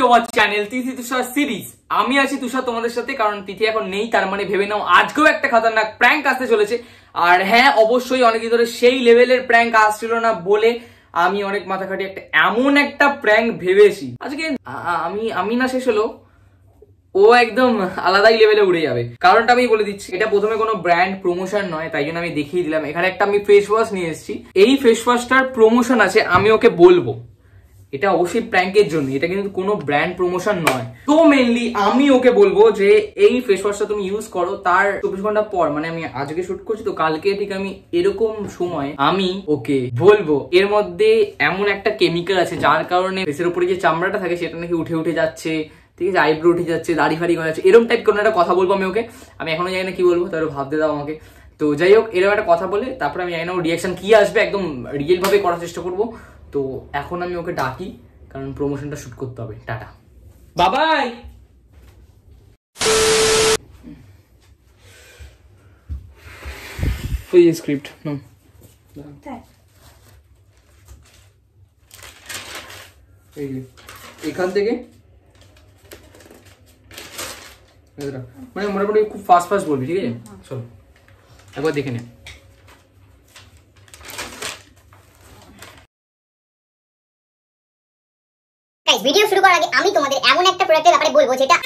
Hour channel Tithi Tushar series. আমি আছি তুষার তোমাদের সাথে, কারণ তিথি এখন নেই, তার মানে ভেবে নাও আজকেও একটা খতরনাক প্র্যাঙ্ক আসতে চলেছে। আর হ্যাঁ, অবশ্যই অনেকদিন ধরে সেই লেভেলের প্র্যাঙ্ক আসছিল না বলে আমি অনেক মাথা খাটিয়ে এমন একটা প্র্যাঙ্ক ভেবেছি আজকে। আমি না শেষ হলো, ও একদম আলাদাই লেভেলে উড়ে যাবে। কারণটা আমি বলে দিচ্ছি, এটা প্রথমে কোনো ব্র্যান্ড প্রমোশন নয়, তাই জন্য আমি দেখিয়ে দিলাম। এখানে একটা আমি ফেস ওয়াশ নিয়ে এসেছি, এই ফেস ওয়াশটার প্রমোশন আছে, আমি ওকে বলবো। এটা অবশ্যই প্র্যাঙ্কের জন্য, এটা কিন্তু কোনো ব্র্যান্ড প্রমোশন নয়। তো মেনলি আমি ওকে বলবো যে এই ফেস ওয়াশটা তুমি ইউজ করো, তার 24 ঘন্টা পর, মানে আমি আজকে শুট করছি তো কালকে ঠিক আমি এরকম সময় আমি ওকে বলবো এর মধ্যে এমন একটা কেমিক্যাল আছে যার কারণে ফেসের উপরে যে চামড়াটা থাকে সেটা নাকি উঠে উঠে যাচ্ছে, ঠিক আছে, আইব্রো উঠে যাচ্ছে, দাড়ি ফাড়ি হয়ে যাচ্ছে, এরকম টাইপ কোনো একটা কথা বলবো আমি ওকে। আমি এখনো জানি না কি বলবো, তাহলে ভাবতে দাও আমাকে। তো যাই হোক, এরকম একটা কথা বলে তারপরে আমি জানি না ওর রিয়াকশন কি আসবে, একদম রিয়েল ভাবে করার চেষ্টা করবো। তো এখন আমি ওকে ডাকি, কারণ প্রমোশনটা শুট করতে হবে। টাটা বাবাই। স্ক্রিপ্ট এখান থেকে মানে মোটামুটি খুব ফাস্ট ফাস্ট বলবি, ঠিক আছে? চলো একবার দেখে নে। ভিডিও শুরু করার আগে আমি তোমাদের এমন একটা প্রোডাক্টের ব্যাপারে বলবো যেটা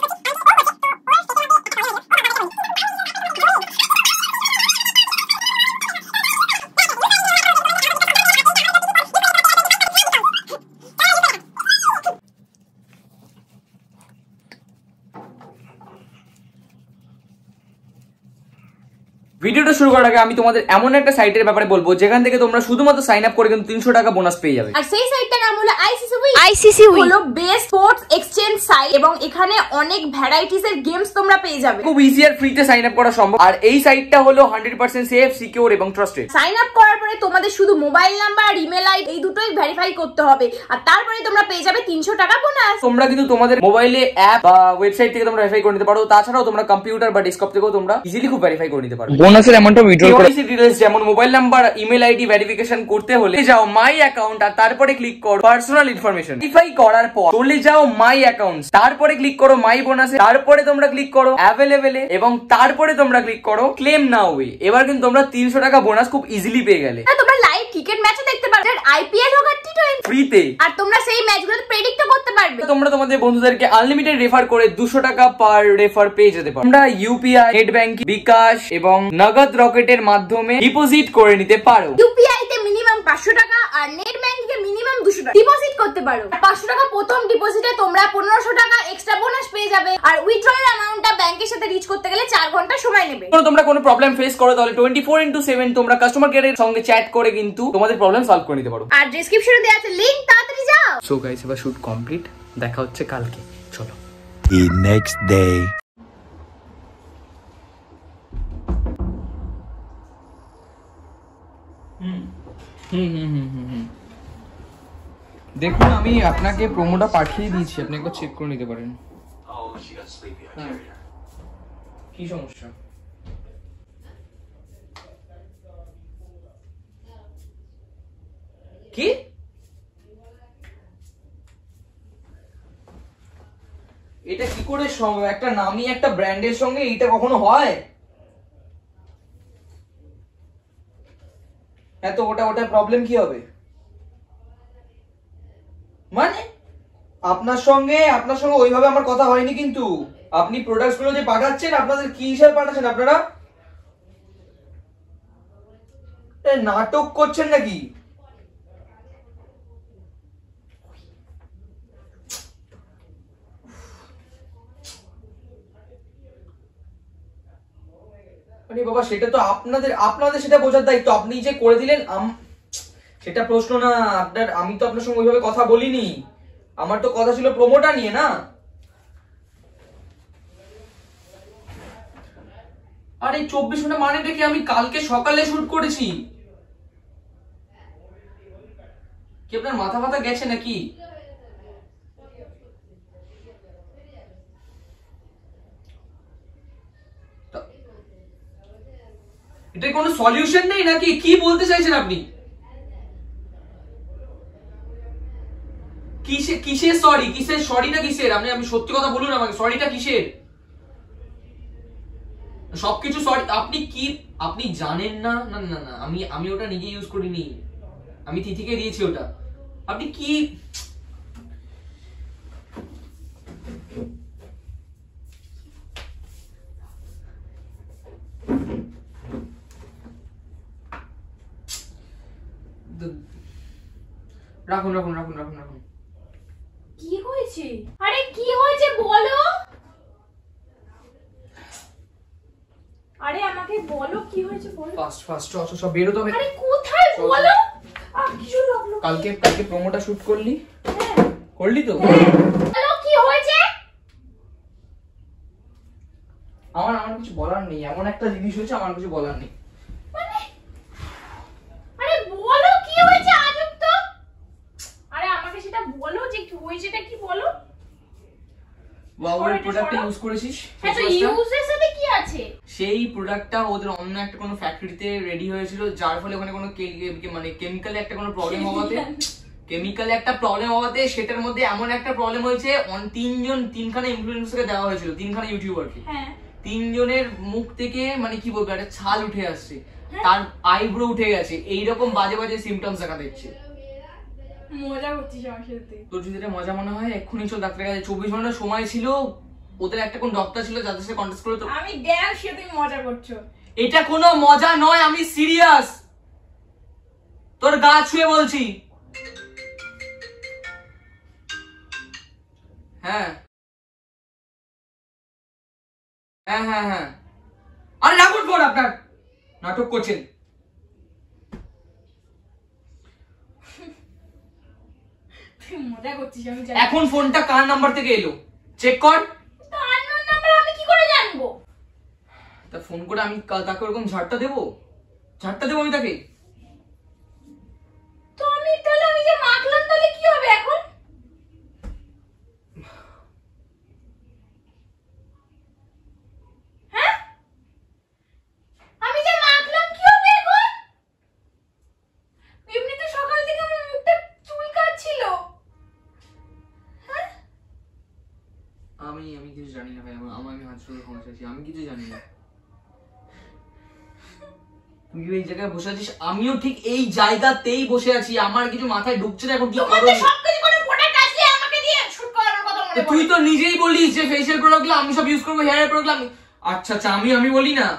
ভিডিওটা শুরু করার আগে আমি তোমাদের এমন একটা সাইটের ব্যাপারে বলবো যেখান থেকে তোমরা শুধুমাত্র সাইন আপ করে কিন্তু 300 টাকা বোনাস পেয়ে যাবে। আর সেই সাইটটার নাম হলো আইসিসি হলো বেস্ট স্পোর্টস এক্সচেঞ্জ সাইট, এবং এখানে অনেক ভ্যারাইটিস এর গেমস তোমরা পেয়ে যাবে। খুব ইজি আর ফ্রিতে সাইন আপ করা সম্ভব। আর এই সাইটটা হলো 100% সেফ, সিকিউর এবং ট্রাস্টেড। সাইন আপ করার পরে তোমাদের শুধু মোবাইল নাম্বার আর ইমেল আইডি এই দুটোই ভেরিফাই করতে হবে, আর তারপরে তোমরা পেয়ে যাবে 300 টাকা বোনাস। তোমরা কিন্তু তোমাদের মোবাইলে অ্যাপ বা ওয়েবসাইট থেকে তোমরা ভেরিফাই করে নিতে পারো। তাছাড়াও তোমরা কম্পিউটার বা ডেস্কটপ থেকেও তোমরা ইজিলি খুব ভেরিফাই করে নিতে পারো। বোনাসের অ্যামাউন্টটা উইথড্র করা ডিটেইলস যেমন mobile number, email ID verification করতে হলে যাও মাই অ্যাকাউন্ট আর তারপরে ক্লিক করো পার্সোনাল ইনফরমেশন। ভেরিফাই করার পর চলে যাও মাই অ্যাকাউন্ট, তারপরে ক্লিক করো মাই বোনাসে, তারপরে তোমরা ক্লিক করো অ্যাভেলেবেলে এবং তারপরে তোমরা ক্লিক করো ক্লেম নাও। এবার কিন্তু তোমরা 300 টাকা বোনাস খুব ইজিলি পেয়ে গেলে। তোমরা লাইভ ক্রিকেট ম্যাচও দেখতে পারবে, আইপিএল হোক আর টি20 ফ্রিতে, আর তোমরা সেই ম্যাচগুলোতে প্রেডিক্ট করতে পারবে। তোমরা তোমাদের বন্ধুদেরকে আনলিমিটেড রেফার করে 200 টাকা পার রেফার পেয়ে যেতে পারো। তোমরা ইউপিআই, নেট ব্যাংকিং, বিকাশ এবং নগদ রকেটের মাধ্যমে ডিপোজিট করে নিতে পারো। ইউপিআই তে মিনিমাম 500 টাকা আর নেট ব্যাংকিং এ মিনিমাম 200 টাকা ডিপোজিট করতে পারো। 500 টাকা প্রথম ডিপোজিটে তোমরা 1500 টাকা এক্সট্রা বোনাস পেয়ে যাবে। আর উইথড্রয়াল অ্যামাউন্টটা ব্যাংকের সাথে রিচ করতে গেলে 4 ঘন্টা সময় নেবে। তোমরা কোনো প্রবলেম ফেস করো তাহলে 24/7 তোমরা কাস্টমার কেয়ারের সঙ্গে চ্যাট করে কিন্তু তোমাদের প্রবলেম সলভ করে নিতে পারো। আর ডেসক্রিপশনে দেওয়া আছে লিংক, তাড়াতাড়ি যাও। সো গাইস, এবার শুট কমপ্লিট, দেখা হচ্ছে কালকে। চলো। The next day. দেখুন, আমি আপনাকে প্রোমোটা পাঠিয়ে দিয়েছি, আপনি একবার চেক করে নিতে পারেন। কি সমস্যা? কি এটা কি করে সম্ভব? একটা নামি একটা ব্র্যান্ডের সঙ্গে এটা কখনো হয়? এত ওটা প্রবলেম কি হবে? মানে আপনার সঙ্গে ওইভাবে আমার কথা হয়নি, কিন্তু আপনি প্রোডাক্টস গুলো যে পাঠাচ্ছেন আপনাদের কি হিসাবে পাঠাচ্ছেন? আপনারা নাটক করছেন নাকি? আরে বাবা, সেটা তো আপনাদের সেটা বোঝার দায়িত্ব। আপনি যে করে দিলেন সেটা প্রশ্ন না আপনার। আমি তো আপনার সঙ্গে ওইভাবে কথা বলিনি, আমার তো কথা ছিল প্রোমোটা নিয়ে না। আরে 24 ঘন্টা মানে দেখি আমি কালকে সকালে শুট করেছি। কি আপনার মাথা ফাথা গেছে নাকি? এটা কোনো সলিউশন নেই নাকি? কি বলতে চাইছেন আপনি? কিসের সরি? কিসের সরিটা কিসের? আমি সত্যি কথা বলুন আমাকে, সরিটা কিসের? সবকিছু সরি। আপনি জানেন না? না না না, আমি ওটা নিজে ইউজ করিনি, আমি তিথিকে দিয়েছি ওটা। আপনি কি রাখুন রাখুন রাখুন রাখুন রাখুন। কি হয়েছে? আরে কি হয়েছে বলো। আরে আমাকে বলো কি হয়েছে বলো। ফাস্ট সব বেরো তো। আরে কোথায় বলো। কিছু লাগলো। কালকে প্রোমোটা শুট করলি? হ্যাঁ করলি তো? বলো কি হয়েছে। আমার কিছু বলার নেই, এমন একটা জিনিস হয়েছে আমার কিছু বলার নেই। আরে বলো কি হয়েছে আজব তো। আরে আমাকে সেটা বলো যে কি হয়েছেটা কি বলো। ওয়াওয়ের প্রোডাক্টটা ইউজ করেছিস? হ্যাঁ তো ইউজের সাথে কি আছে? সেই প্রোডাক্টটা ওদের অন্য একটা কোনো ফ্যাক্টরিতে রেডি হয়েছিল, যার ফলে ওখানে কোনো মানে কেমিক্যালে একটা কোনো প্রবলেম হওয়াতে সেটার মধ্যে এমন একটা প্রবলেম হয়েছে। তিনখানা ইনফ্লুয়েন্সারকে দেওয়া হয়েছিল, তিনখানা ইউটিউবারকে। হ্যাঁ তিনজনের মুখ থেকে মানে কি বলবো একটা ছাল উঠে আসছে, তার আইব্রো উঠে গেছে, এইরকম বাজে বাজে সিমটমস দেখা দিচ্ছে। মজা করছিস আমার সাথে? তোর যদি এটা মজা মনে হয় এক্ষুনি চল ডাক্তারের কাছে। 24 ঘন্টা সময় ছিল, ওদের একটা কোন ডক্টর ছিল যাদের সাথে কন্টাক্ট করে। তো আমি ড্যাম শিওর তুমি মজা করছো। এটা কোনো মজা নয়, আমি সিরিয়াস, তোর গা ছুঁয়ে বলছি। হ্যাঁ হ্যাঁ হ্যাঁ হ্যাঁ। আরে রাখুন ফোন, আপনার নাটক করছেন। তুই মজা করছিস আমি জানি। এখন ফোনটা কার নাম্বার থেকে এলো চেক কর। তো আননোন নাম্বার আমি কি করে জানবো? তা ফোন করে আমি তাকে ওরকম ঝাড়টা দেবো আমি তাকে? তো আমি যে মাখলাম তাহলে কি হবে এখন? হ্যাঁ আমি যে মাখলাম কি হবে এখন? এমনিতে সকাল থেকে আমার মুখটা চুলকাচ্ছিল। হ্যাঁ আমি কিছু জানি না ভাই, আমি হাত শুরু সমস্যা আছি, আমি কিছু জানি না। তুই এই জায়গায় বসে আছিস, আমিও ঠিক এই জায়গাতেই বসে আছি, আমার কিছু মাথায় ঢুকছে না এখন কি করব। সবকিছু করে প্রোডাক্ট আসলে আমাকে দিয়ে শুট করানোর কথা মনে পড়ে। তুই তো নিজেই বলিস যে ফেশিয়াল প্রোডাক্টগুলো আমি সব ইউজ করব, হেয়ার প্রোডাক্ট আচ্ছা আমি বলি না।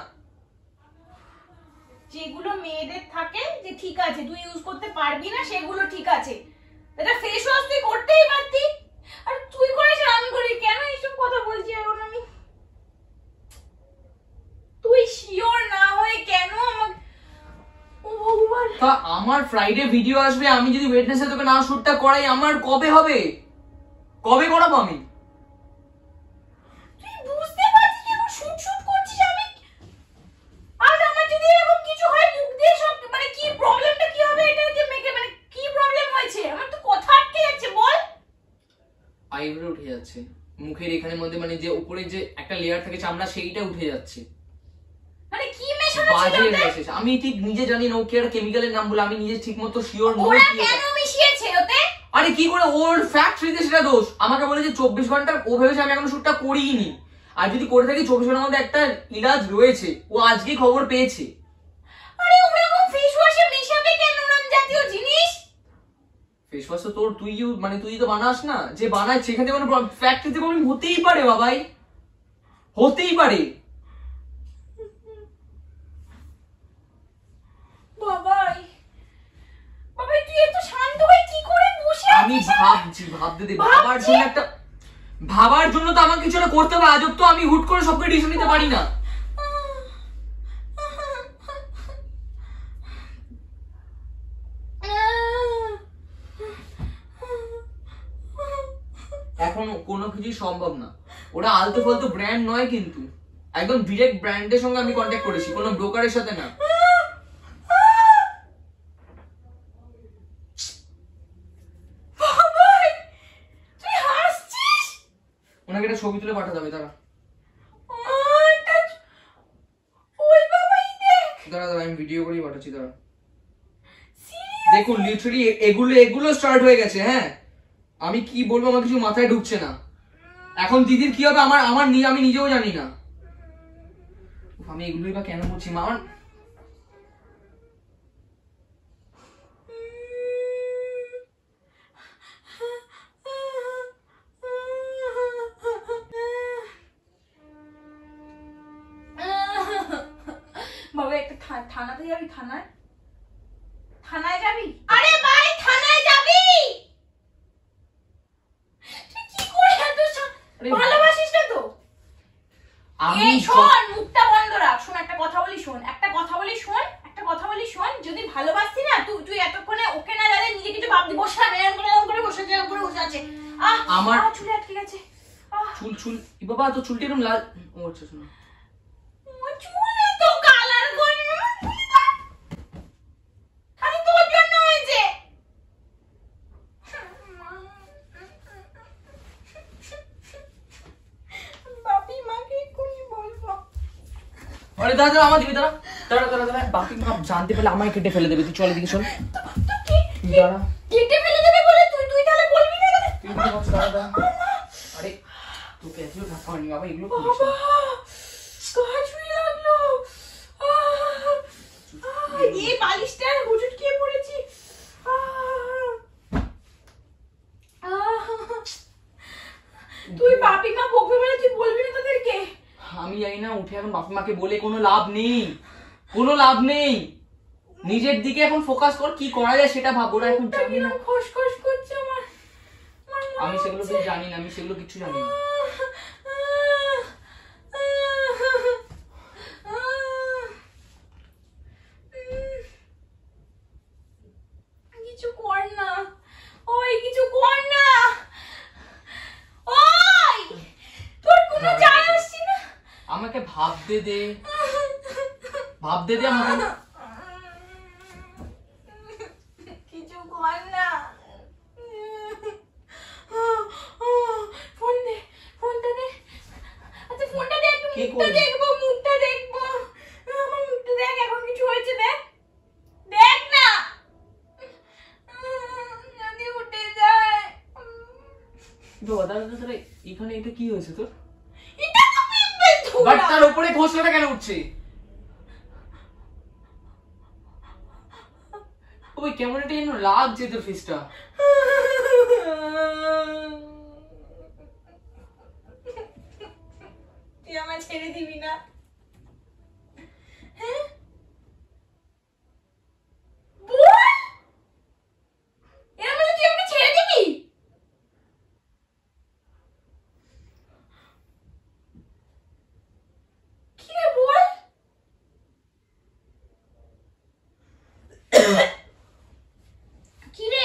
যেগুলো মেয়েদের থাকে যে ঠিক আছে তুই ইউজ করতে পারবি না সেগুলো ঠিক আছে, এটা ফেস ওয়াশ তুই করতেই পারতি, আর তুই করিস আমি করি কেন এইসব কথা বলছিস এখন আমি? তুই শিওর না হয়ে কেন আমাকে? ও ভগবান, তা আমার ফ্রাইডে ভিডিও আসবে, আমি যদি ওয়েডনেসে তোকে না শুটটা করাই আমার কবে হবে? কবে করাবো আমি? তুই বুঝতে পারছিস এখন শুট করছিস আমি? আর আমার যদি এরকম কিছু হয় মুখ দিয়ে সব মানে কি প্রবলেমটা কি হবে এটা যে মেকে মানে কি প্রবলেম হয়েছে আমার তো কথা আটকে যাচ্ছে বল। আইব্রো উঠে যাচ্ছে মুখের এখানের মধ্যে, মানে যে উপরে যে একটা লেয়ার থাকে চামড়া সেইটা উঠে যাচ্ছে। মানে কি মেশানো বাজে ছিল মেসেজ, আমি ঠিক নিজে জানি না, ওকে একটা কেমিক্যালের নাম বলে আমি নিজে ঠিকমতো শিওর নই। ওরা কেন মিশিয়েছে ওতে? আরে কি করে ওর ফ্যাক্টরিতে সেটা দোষ? আমাকে বলে যে 24 ঘন্টা, ও ভেবেছে আমি এখনো শুটটা করিনি, আর যদি করে থাকি 24 ঘন্টার মধ্যে একটা ইলাজ রয়েছে, ও আজকে খবর পেয়েছে। আরে ওরকম ফেস ওয়াশে মেশাবে কেন ওরকম জাতীয় জিনিস? ফেস ওয়াশ তো তোর তুই তো বানাস না, যে বানায় সেখান থেকে কোনো ফ্যাক্টরিতে কোনো হতেই পারে বাবাই, হতেই পারে। বাবাই তুই এত শান্ত হয়ে কি করে বসে আছিস? আমি ভাবতে দে, ভাবার জন্য তো আমাকে কিছু একটা করতে হবে। আজব তো, আমি হুট করে সবকে ডিসিশন নিতে পারি না। এখন কোনো কিছু সম্ভব না, ওরা আলতু ফালতু ব্র্যান্ড নয়, কিন্তু একদম ডিরেক্ট ব্র্যান্ডের সঙ্গে আমি কন্ট্যাক্ট করেছি, কোনো ব্রোকারের সাথে না। ওনাকে একটা ছবি তুলে পাঠাতে হবে, দাঁড়া আমি ভিডিও করেই পাঠাচ্ছি, দাঁড়া। দেখুন লিটারালি এগুলো স্টার্ট হয়ে গেছে। হ্যাঁ আমি কি বলবো আমার কিছু মাথায় ঢুকছে না। এখন দিদির কি হবে আমি নিজেও জানি না। আমি এগুলোই বা কেন বলছি মা? বাবা একটা থানাতে যাবি? থানায় যাবি? আরে ভাই থানায় যাবি? তুই কি করে এত ভালোবাসিস না তো? আমি শোন, মুখটা বন্ধ রাখ। শোন একটা কথা বলি শোন, যদি ভালোবাসতি না তুই এতক্ষণে ওকে না জানে নিজে কিছু ভাবতি। বসে এরকম করে বসে আছে। আমার চুলে আটকে গেছে। চুল বাবা তো চুলটা এরকম লাল। ও আচ্ছা শোনো, চুলে তো কালার করে আমি তোর জন্য হয়েছে। বাপি মাকে কোনি বলবো? আরে দাদা আমার দিবি দাঁড়া। বাপি মা জানতে পারলে আমায় কেটে ফেলে দেবে। তুই চল এদিকে চল। দাঁড়া, কেটে ফেলে দেবে বলে তুই তাহলে বলবি না? তুই দাঁড়া। আরে তোকে এত ধাক্কা মারনি বাবা, এগুলো করিস না। এই বালিশটার হুজুট কে পড়েছি। তুই বাপি মা বকবে বলে তুই বলবি না তাদেরকে? আমি জানি না, উঠে এখন বাপি মাকে বলে কোনো লাভ নেই। নিজের দিকে এখন ফোকাস কর, কি করা যায় সেটা ভাব। ওরা এখন জানি না, খসখস করছে আমার। আমি সেগুলো কিছু জানি না, কিছু জানি না। কিছু কর না, কিছু কর না। তোর কোনো যায় আসছে না। আমাকে ভাবতে দে আমাকে। কিছু কর না। ফোনটা দে। আচ্ছা ফোনটা দে, একটু মুখটা দেখবো। আমার মুখটা দেখ, এখন কিছু হয়েছে দেখ না। যদি উঠে যায়। দাদা এখানে এটা কি হয়েছে তোর? এটা তো পিম্পল ধোয়া। বাট তার উপরে ঘষলাটা কেন উঠছে? ওই কেমন একটা যেন লাগছে তোর ফেসটা। তুই আমায় ছেড়ে দিবি না? হ্যাঁ বল, এর মধ্যে তুই আমাকে ছেড়ে দিবি? কি রে বল? কি রে?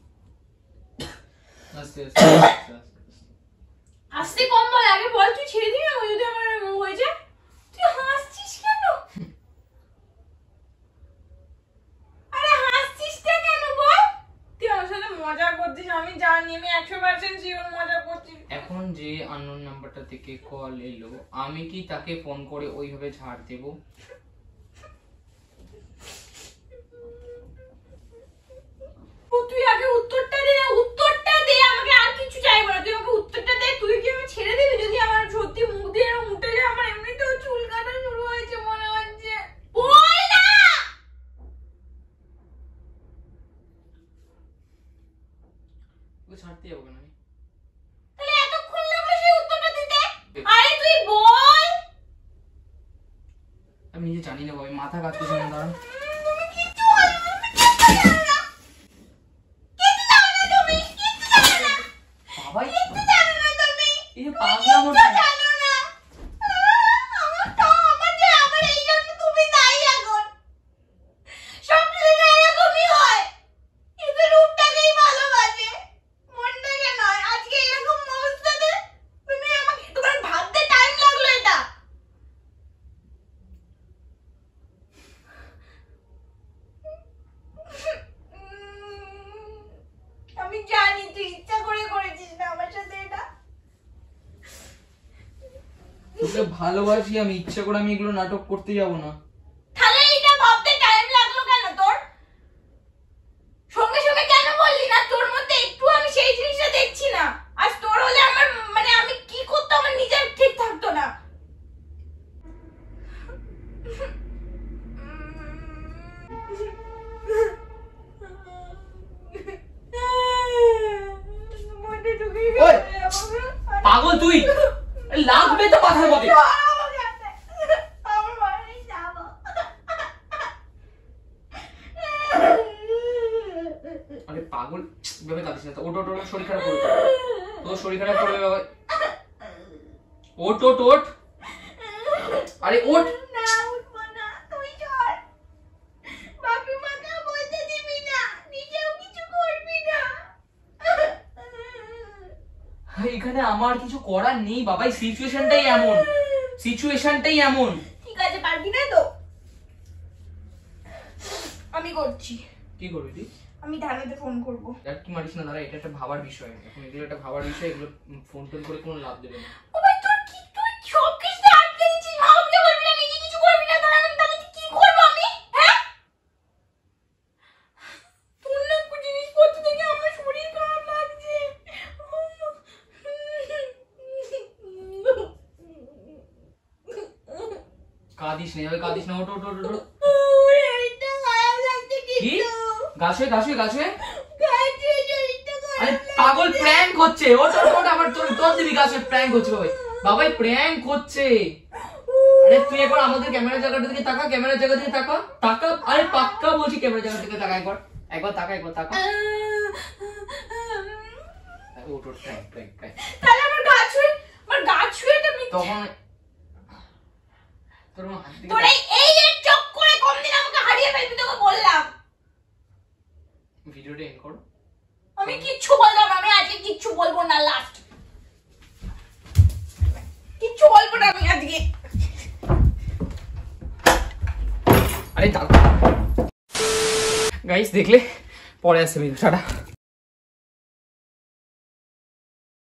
আস্তে কম বল, আগে বল তুই ছেড়ে দিবি না যদি আমার হয়ে যায়? তুই হাসছিস কেন? আরে হাসছিসটা কেন বল? তুই আমার সাথে মজা করছিস, আমি জানি, আমি 100% জীবন মজা করছি। এখন যে আননোন নাম্বারটা থেকে কল এলো, আমি কি তাকে ফোন করে ওইভাবে ঝাড় দেব? তুই আগে উত্তরটা দে, আমাকে আর কিছু চাইবো না। তুই আমাকে উত্তরটা দে। তুই কি আমি ছেড়ে দিবি যদি আমার সত্যি মুখ দিয়ে এরকম উঠে যায়? আমার এমনিতেও চুল কাটা শুরু হয়েছে মনে হচ্ছে। বল না। ওকে ছাড়তে যাবো কেন আমি? তাহলে এতক্ষণ লাগলো সেই উত্তরটা দিতে? আরে তুই বল। আমি নিজে জানি না ভাই, মাথা কাজ করছে না। দাঁড়ান, তুমি কিচ্ছু জানো না। বাবা কিচ্ছু জানো না তুমি। এই যে পাগলাম হচ্ছে। জানো না। আমার এই জন্য তুমি দায়ী এখন। সব ছেলেরা এরকমই হয়। কিন্তু রূপটাকেই ভালোবাসে, মনটাকে নয়। আজকে এরকম অবস্থাতে তুমি আমাকে, তোমার ভাবতে টাইম লাগলো এটা? আমি জানি তুই ইচ্ছা করে করেছিস না আমার সাথে এটা। তোকে ভালোবাসি আমি, ইচ্ছা করে আমি এগুলো নাটক করতে যাব না। তাহলে এটা ভাবতে টাইম লাগলো কেন তোর? সঙ্গে সঙ্গে কেন বললি না? তোর মধ্যে একটু আমি সেই জিনিসটা কথার মধ্যে আরে পাগল ভেবে কাঁদিস না। ওট ওট ওট, শরীর খারাপ করবে তোর, শরীর খারাপ করবে বাবা। ওট ওট ওট, আরে ওট। এখানে আমার কিছু করার নেই বাবা, সিচুয়েশনটাই এমন, সিচুয়েশনটাই এমন। ঠিক আছে, পারবি না তো আমি করছি। কি করবি তুই? আমি ধানাতে ফোন করব। আর কি মারিস না দাঁড়া, এটা একটা ভাবার বিষয়, এখন এগুলো একটা ভাবার বিষয়, এগুলো ফোন টোন করে কোনো লাভ দেবে না। ও ভাই তোর কি, তুই সব কিছু আটকে দিছিস, মাকে বলবি না, নিজে কিছু করবি না, তাহলে কি করব আমি? হ্যাঁ, তোর না জিনিসপত্র থেকে আমার শরীর খারাপ লাগছে। কাঁদিস না, কাঁদিস না, ওট ওট ওট ওট। এটা খারাপ লাগছে কি কিন্তু। গাছে গাছে গাছে, আরে পাগল প্র্যাঙ্ক হচ্ছে। ওট ওট ওট, আবার তোর তোর দিবি গাছে, প্র্যাঙ্ক হচ্ছে ভাই, বাবাই প্র্যাঙ্ক হচ্ছে। আরে তুই একবার আমাদের ক্যামেরা জায়গাটা দিকে তাকা, ক্যামেরা জায়গা দিকে তাকা, তাকা, আরে পাক্কা বলছি ক্যামেরা জায়গা দিকে তাকা, একবার একবার তাকা, একবার তাকা। ওট ওট, প্র্যাঙ্ক প্র্যাঙ্ক প্র্যাঙ্ক। তাহলে আমার গা ছুঁয়ে তো তখন তোর হাত দিকে তোর এই যে চক করে কম দিন আমাকে হারিয়ে ফেলবি, তোকে বললাম। ভিডিওটা এন্ড করো। আমি কিচ্ছু বললাম, আমি আজকে কিচ্ছু বলবো না, লাস্ট কিচ্ছু বলবো না আমি আজকে। আরে গাইস দেখলে পরে আসছে ভিডিও, টাটা।